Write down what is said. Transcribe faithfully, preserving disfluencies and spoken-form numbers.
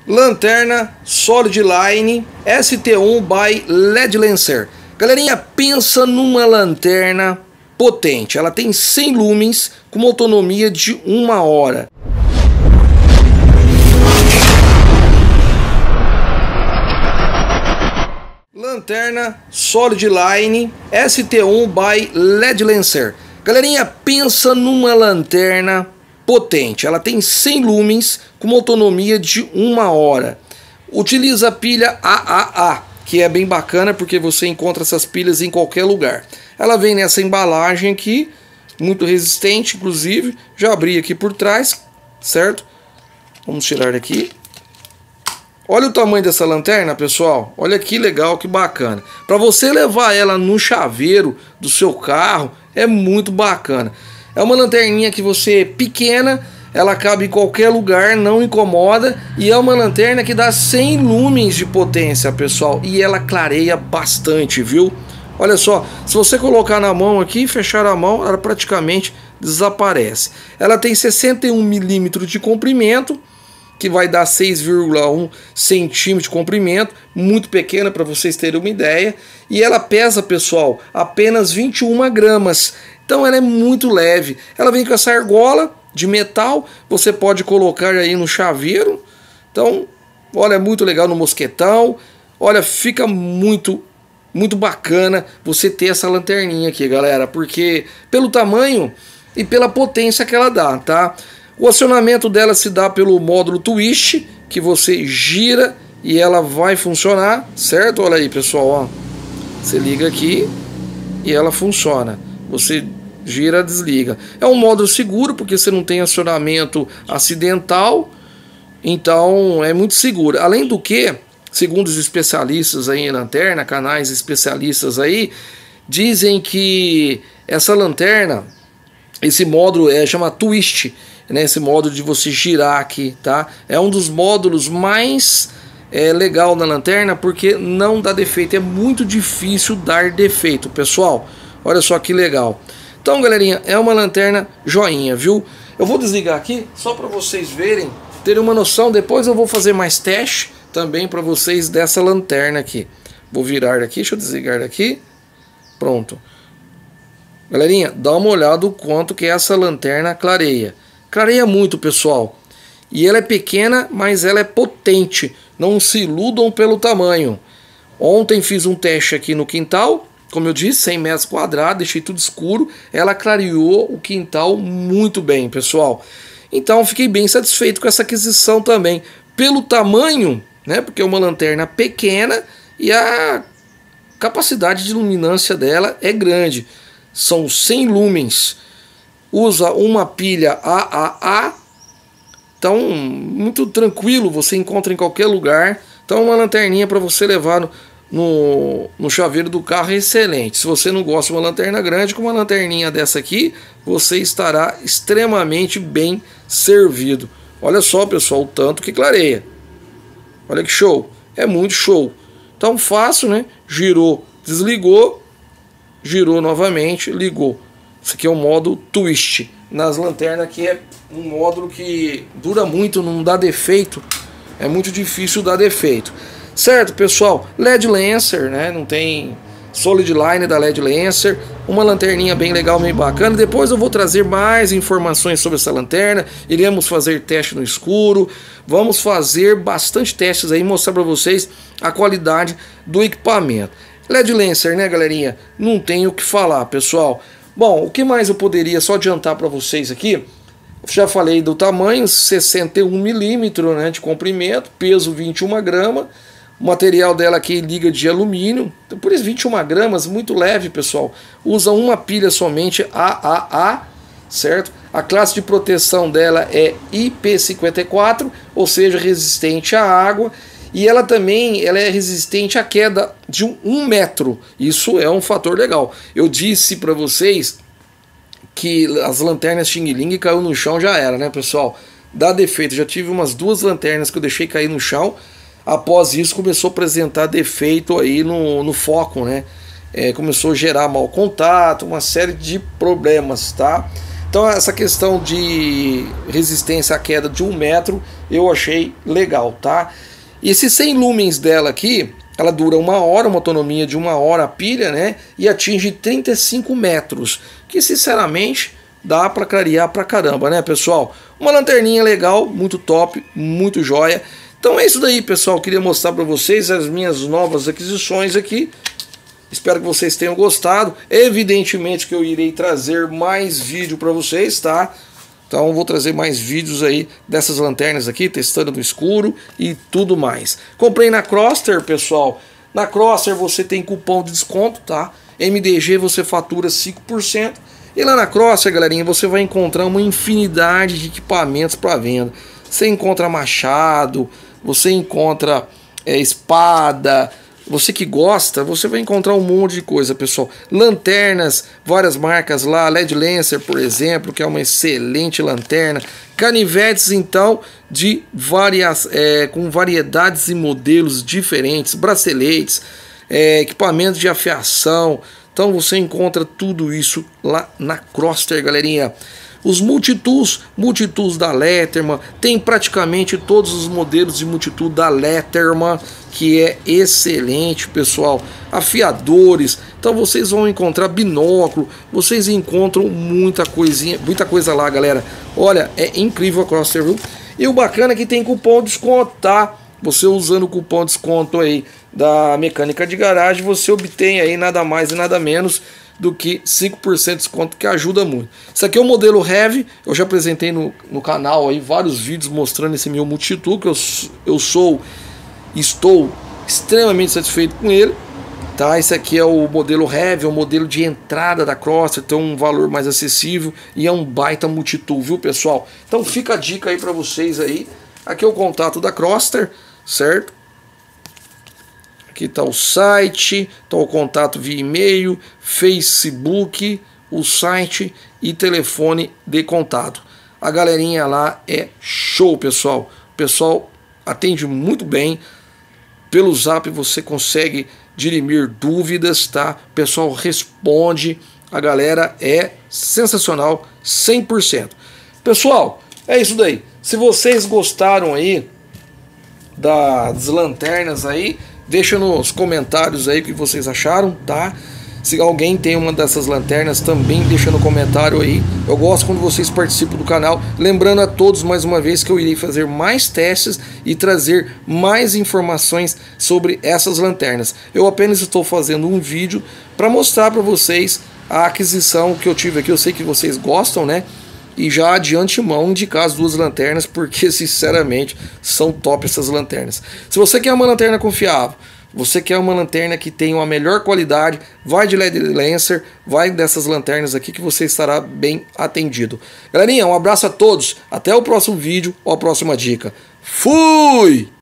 Lanterna Solid Line S T um by L E D Lancer. Galerinha, pensa numa lanterna potente. Ela tem cem lumens com uma autonomia de uma hora. Lanterna Solid Line S T um by L E D Lancer. Galerinha, pensa numa lanterna potente. Ela tem cem lumens com uma autonomia de uma hora. Utiliza a pilha A A A, que é bem bacana porque você encontra essas pilhas em qualquer lugar. Ela vem nessa embalagem aqui, muito resistente, inclusive. Já abri aqui por trás, certo? Vamos tirar daqui. Olha o tamanho dessa lanterna, pessoal. Olha que legal, que bacana. Para você levar ela no chaveiro do seu carro, é muito bacana. É uma lanterninha que você pequena, ela cabe em qualquer lugar, não incomoda. E é uma lanterna que dá cem lumens de potência, pessoal. E ela clareia bastante, viu? Olha só, se você colocar na mão aqui, fechar a mão, ela praticamente desaparece. Ela tem sessenta e um milímetros de comprimento, que vai dar seis vírgula um centímetros de comprimento, muito pequena para vocês terem uma ideia. E ela pesa, pessoal, apenas vinte e uma gramas. Então ela é muito leve. Ela vem com essa argola de metal, você pode colocar aí no chaveiro. Então, olha, é muito legal no mosquetão. Olha, fica muito, muito bacana você ter essa lanterninha aqui, galera, porque pelo tamanho e pela potência que ela dá, tá? O acionamento dela se dá pelo módulo twist, que você gira e ela vai funcionar, certo? Olha aí, pessoal, ó. Você liga aqui e ela funciona. Você gira, desliga. É um módulo seguro porque você não tem acionamento acidental, então é muito seguro. Além do que, segundo os especialistas aí em lanterna, canais especialistas aí, dizem que essa lanterna, esse módulo é chama twist, né? Esse módulo de você girar aqui, tá? É um dos módulos mais é, legal na lanterna porque não dá defeito. É muito difícil dar defeito, pessoal. Olha só que legal. Então, galerinha, é uma lanterna joinha, viu? Eu vou desligar aqui só para vocês verem, terem uma noção. Depois eu vou fazer mais teste também para vocês dessa lanterna aqui. Vou virar daqui, deixa eu desligar daqui. Pronto. Galerinha, dá uma olhada o quanto que essa lanterna clareia. Clareia muito, pessoal. E ela é pequena, mas ela é potente. Não se iludam pelo tamanho. Ontem fiz um teste aqui no quintal. Como eu disse, cem metros quadrados, deixei tudo escuro. Ela clareou o quintal muito bem, pessoal. Então fiquei bem satisfeito com essa aquisição também. Pelo tamanho, né? Porque é uma lanterna pequena e a capacidade de luminância dela é grande. São cem lumens. Usa uma pilha A A A. Então, muito tranquilo, você encontra em qualquer lugar. Então, uma lanterninha para você levar no, no, no chaveiro do carro é excelente. Se você não gosta de uma lanterna grande, com uma lanterninha dessa aqui, você estará extremamente bem servido. Olha só, pessoal, o tanto que clareia. Olha que show. É muito show. Então, fácil, né? Girou, desligou. Girou novamente, ligou. Isso aqui é o modo twist. Nas lanternas aqui é um módulo que dura muito, não dá defeito. É muito difícil dar defeito. Certo, pessoal? L E D Lancer, né? Não tem Solid Line da L E D Lancer. Uma lanterninha bem legal, bem bacana. Depois eu vou trazer mais informações sobre essa lanterna. Iremos fazer teste no escuro. Vamos fazer bastante testes aí, mostrar para vocês a qualidade do equipamento. L E D Lancer, né, galerinha? Não tem o que falar, pessoal. Bom, o que mais eu poderia só adiantar para vocês aqui? Já falei do tamanho, sessenta e um milímetros, né, de comprimento, peso vinte e uma gramas. O material dela aqui liga de alumínio, então, por isso vinte e uma gramas, muito leve, pessoal. Usa uma pilha somente A A A, certo? A classe de proteção dela é I P cinquenta e quatro, ou seja, resistente à água. E ela também ela é resistente à queda de um, um metro. Isso é um fator legal. Eu disse para vocês que as lanternas Xing Ling caiu no chão, já era, né, pessoal? Dá defeito. Já tive umas duas lanternas que eu deixei cair no chão. Após isso começou a apresentar defeito aí no, no foco, né? É, começou a gerar mau contato, uma série de problemas, tá? Então essa questão de resistência à queda de um metro eu achei legal, tá? E esses cem lumens dela aqui, ela dura uma hora, uma autonomia de uma hora a pilha, né? E atinge trinta e cinco metros, que sinceramente dá para clarear pra caramba, né, pessoal? Uma lanterninha legal, muito top, muito joia. Então é isso daí, pessoal. Queria mostrar para vocês as minhas novas aquisições aqui. Espero que vocês tenham gostado. Evidentemente que eu irei trazer mais vídeo para vocês, tá? Então vou trazer mais vídeos aí dessas lanternas aqui, testando no escuro e tudo mais. Comprei na Crosster, pessoal. Na Crosster você tem cupom de desconto, tá? M D G você fatura cinco por cento. E lá na Crosster, galerinha, você vai encontrar uma infinidade de equipamentos para venda. Você encontra machado, você encontra é, espada. Você que gosta, você vai encontrar um monte de coisa, pessoal. Lanternas, várias marcas lá, L E D Lancer, por exemplo, que é uma excelente lanterna. Canivetes, então, de várias, é, com variedades e modelos diferentes, braceletes, é, equipamentos de afiação. Então você encontra tudo isso lá na Crosster, galerinha. Os multitools, multitools da Letterman, tem praticamente todos os modelos de multitool da Letterman, que é excelente, pessoal. Afiadores, então vocês vão encontrar binóculo, vocês encontram muita coisinha, muita coisa lá, galera. Olha, é incrível a Crosster, viu? E o bacana é que tem cupom de desconto, tá? Você usando o cupom de desconto aí da Mecânica de Garagem, você obtém aí nada mais e nada menos do que cinco por cento de desconto, que ajuda muito. Isso aqui é o modelo Heavy, eu já apresentei no, no canal aí vários vídeos mostrando esse meu multitool, que eu, eu sou, estou extremamente satisfeito com ele, tá? Esse aqui é o modelo Heavy, é o modelo de entrada da Crosster, tem um valor mais acessível e é um baita multitool, viu, pessoal? Então fica a dica aí para vocês aí. Aqui é o contato da Crosster, certo? Aqui está o site, está o contato via e-mail, Facebook, o site e telefone de contato. A galerinha lá é show, pessoal. O pessoal atende muito bem. Pelo Zap você consegue dirimir dúvidas, tá? O pessoal responde. A galera é sensacional, cem por cento. Pessoal, é isso daí. Se vocês gostaram aí das lanternas aí, deixa nos comentários aí o que vocês acharam, tá? Se alguém tem uma dessas lanternas, também deixa no comentário aí. Eu gosto quando vocês participam do canal. Lembrando a todos mais uma vez que eu irei fazer mais testes e trazer mais informações sobre essas lanternas. Eu apenas estou fazendo um vídeo para mostrar para vocês a aquisição que eu tive aqui. Eu sei que vocês gostam, né? E já de antemão indicar as duas lanternas, porque sinceramente são top essas lanternas. Se você quer uma lanterna confiável, você quer uma lanterna que tenha uma melhor qualidade, vai de L E D Lancer, vai dessas lanternas aqui que você estará bem atendido. Galerinha, um abraço a todos, até o próximo vídeo ou a próxima dica. Fui!